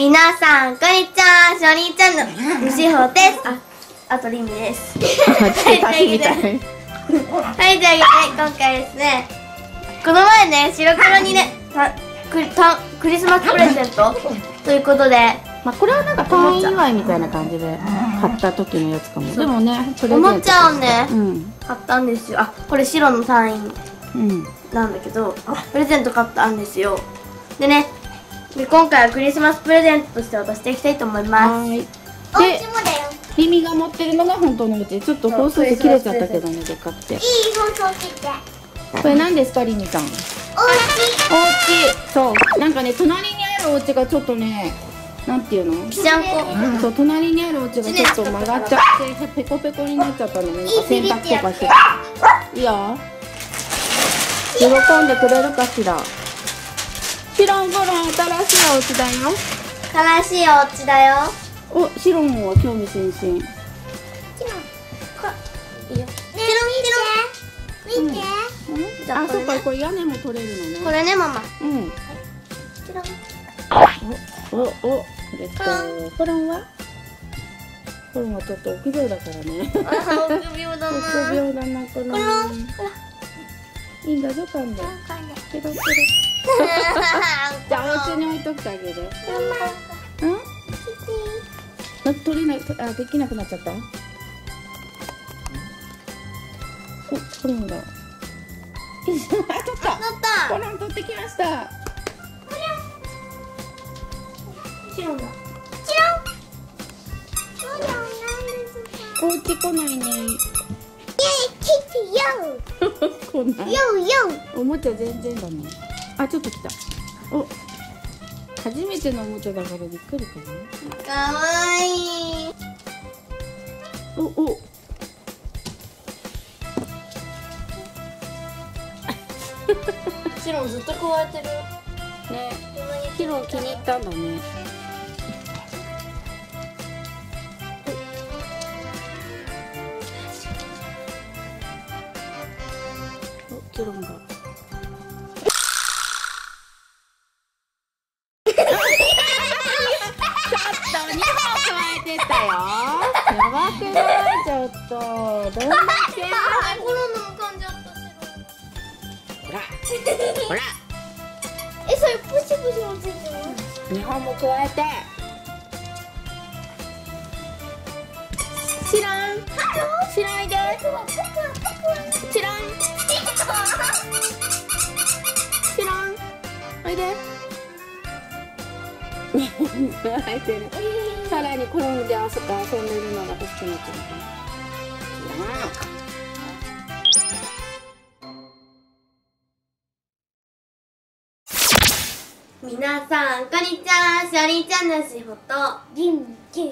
皆さんこんにちは、しおりんちゃんの西穂です。あとりみです。はい、というわけで今回ですね、この前ね、白黒にね、クリスマスプレゼントということで、 まあこれはなんか誕生祝いみたいな感じで買った時のやつかも。でもね、 おもちゃをね、買ったんですよ。あ、これ白の単位なんだけど、プレゼント買ったんですよ。でね、今回はクリスマスプレゼントとして渡していきたいと思います。で、 リミが持ってるのが本当のうち。ちょっと放送で切れちゃったけどね、でかくて。いい放送切って。 これ何ですか、リミさん？お家。そう、なんかね、隣にあるお家がちょっとね、なんていうの？ きちゃんこ。 そう、隣にあるお家がちょっと曲がっちゃってペコペコになっちゃったのね。洗濯とかして。いいよ。喜んでくれるかしら。シロンゴロン、新しいお家だよ。 新しいお家だよ。 お、シロンは興味津々。 シロン。いいよ。見て。 あ、そっか、これ屋根も取れるのね。 これね、ママ。 うん。お、コロンは？コロンはちょっと臆病だからね。 臆病だな。 臆病だな、コロン。いいんだぞ、噛んで。ケロケロ。じゃあ、お家に置いといてあげる。うん？取れない、あ、できなくなっちゃった。お、コロンが。取った。コロン取ってきました。 シロンだ。 お家来ないね。来ない。おもちゃ全然だね。あ、ちょっと来た。お、初めてのおもちゃだからびっくりかな。 かわいい。 お。 シロンずっと加えてる。 ね、シロン気に入ったんだね。お、キロンが。2本加えてたよ。やばくない？ちょっとどんだけ。 コロナも噛んじゃった。 ほら。 それプシプシもついてる。 2本も加えて。知らん。知らないで。知らん。おいで。入ってる。さらに転んで遊んでるのが欲しくなっちゃうのかな。 皆さんこんにちは、しおりんちゃんのしほとりんき。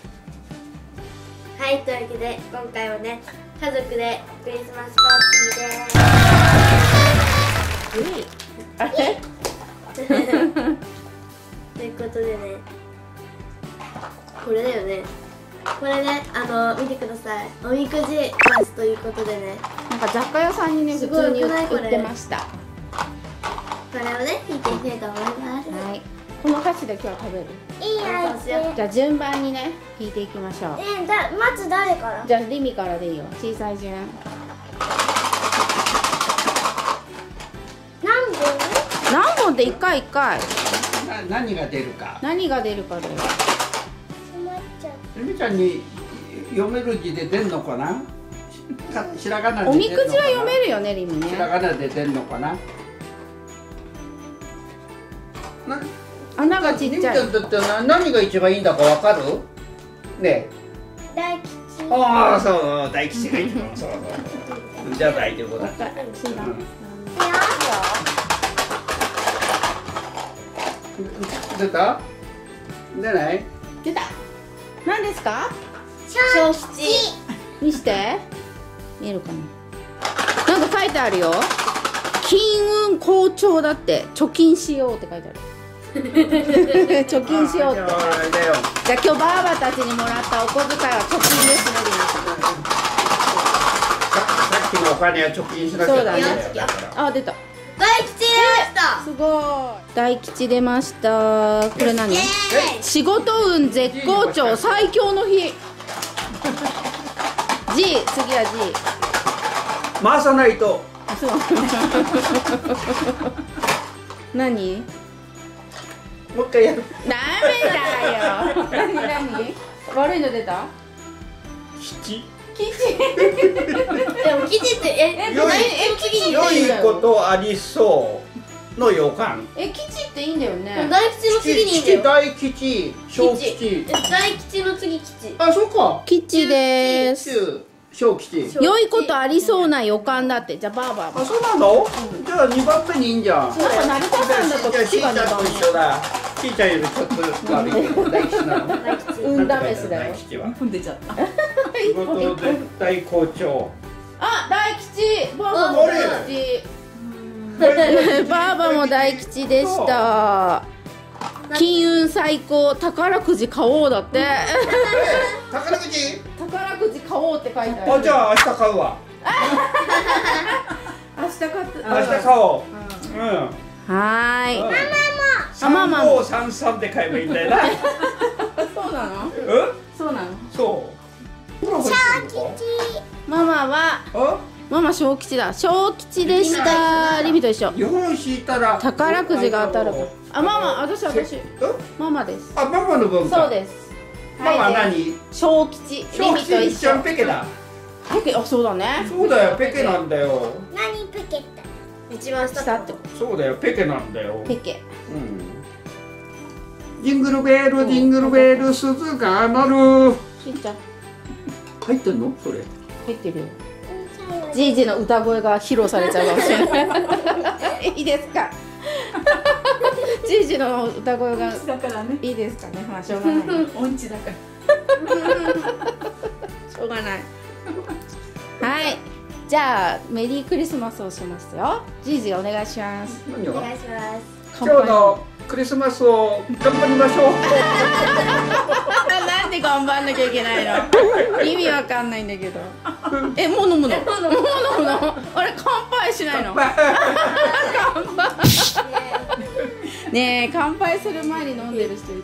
はい、というわけで今回はね、家族でクリスマスパーティーであれということでね、これだよね。これね、見てください。おみくじ出すということでね、 なんか雑貨屋さんにね、普通に売ってました。 これをね、引いていきたいと思います。 はい。この箸で今日は食べる。 いいやつ。 じゃあ順番にね、引いていきましょう。 まず誰から？ じゃあリミからでいいよ。小さい順。何本で1回1回。 何が出るか。 何が出るかだよ。 リミちゃんに読める字で出んのかな。ひらがなで。 おみくじは読めるよね、リミね。 ひらがなで出んのかな。 穴がちっちゃい。 リミちゃんだって何が一番いいんだかわかる？ね。 大吉。 ああ、そう、大吉がいい。そう。じゃあ大丈夫だ。出た？出ない？ 出た。何ですか？ 小吉。 見して。見えるかな。なんか書いてあるよ。金運好調だって。貯金しようって書いてある。貯金しようって。じゃあ今日ばあばたちにもらったお小遣いは貯金ですね。 さっきのお金は貯金しなきゃダメだよ。 あ、出た。 大吉出ました。 すごい。大吉出ました。これ何？仕事運絶好調最強の日。G、次は G。 回さないと。 そう。何？ もう一回やる。 ダメだよ。何？悪いの出た？ 吉。 吉。 でも吉って吉に良いことありそうの予感。 吉っていいんだよね。 大吉の次にいいんだよ。 大吉、小吉。 大吉の次吉。 あ、そうか。 吉です。 小吉。 良いことありそうな予感だって。じゃあバーバー。 あ、そうなの？じゃあ2番目にいいんじゃん。 そうだ、成田さんだと吉が2番目。 一緒だ。ちいちゃんよりちょっと悪いけど大吉なの。 運ダメスだよ。 大吉は。 踏んでちゃった。 仕事絶対好調。 あ、大吉。バーバも大吉。バーバも大吉でした。金運最高。宝くじ買おうだって。 宝くじ？ 宝くじ買おうって書いてある。 あ、じゃあ明日買うわ。 明日買って。 明日買おう。うん。 はーい。 ママも3533で買えばいいんだよな。 そうなの？ うん？ そうなの？ そう。 小吉。 ママはあ？ ママ小吉だ。小吉でした。リミと一緒。 4本引いたら宝くじが当たる。あ、ママ、私。ママです。 あ、ママの分か。 そうです。 ママ何？ 小吉。リミと一一緒緒。 ペケだ。 ペケ、あ、そうだね。 そうだよ、ペケなんだよ。 何ペケって？ 一番下下って。 そうだよ、ペケなんだよ。 ペケ。 うん。ジングルベール、ジングルベール、鈴が鳴る。 しんちゃん、 入ってんの？それ。 入ってるよ。じいじの歌声が披露されちゃうかもしれない。いいですか。じいじの歌声がだからね。 いいですかね。まあしょうがない。 音痴だから。 しょうがない。はい。じゃあメリークリスマスをしますよ。じいじお願いします。 何が？ お願いします。 今日のクリスマスを頑張りましょう。 なんで頑張んなきゃいけないの？意味わかんないんだけど。え、もう飲むの？もう飲むの？あれ乾杯しないの？乾杯。ねえ、乾杯する前に飲んでる人いる。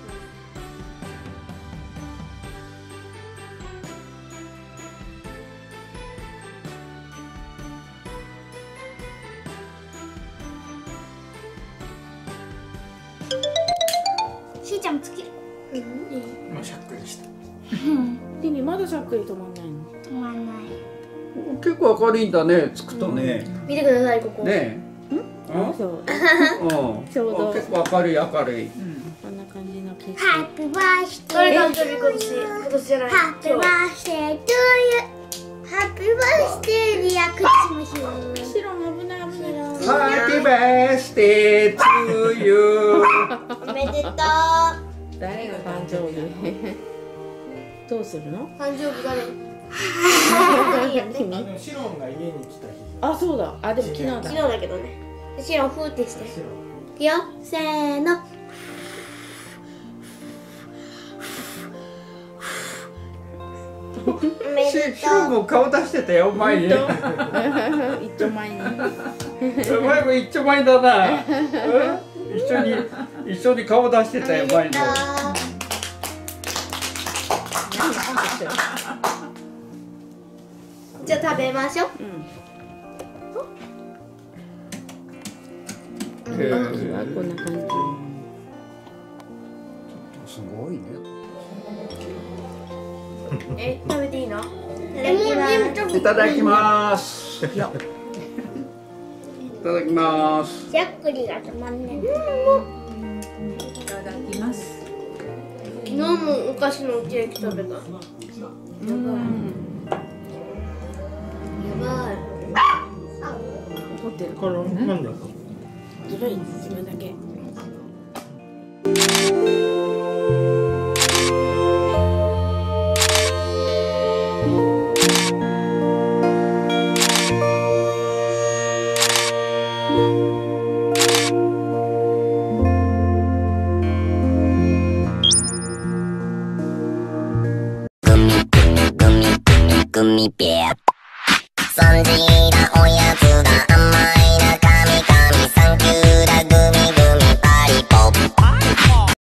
しーちゃんつける。 今しゃっくりした。 リミまだしゃっくり止まんないの？ 止まんない。 結構明るいんだね、つくとね。 見てくださいここ。 ねえ。うん？ そう。 うん。 ちょうど結構明るい明るい。 こんな感じの景色。 ハッピーバースデー。 誰誕生日今年じゃない。 ハッピーバースデートゥーユー。ハッピーバースデーリアクリスマス。 白も危ない危ない。 ハッピーバースデートゥーユー。 おめでとう。 誰が誕生日？どうするの？ 誕生日誰？ 君？ シロンが家に来た日。 あ、そうだ。あ、でも昨日だ。 昨日だけどね。シロンフーってして。いくよ。せーの。おめでシロも顔出してたよ、前に。 一丁前に。 前も一丁前だな。一緒に顔出してたよ、前に。 じゃあ食べましょう。 こんな感すごいね。 食べていいの？ いただきます。いただきます。 しゃっくりが止まんねえ。 いただきます。 昨日もお菓子のケーキ食べた。やばい。 怒ってる。 これなんだ。 ずるい自分だけ。 「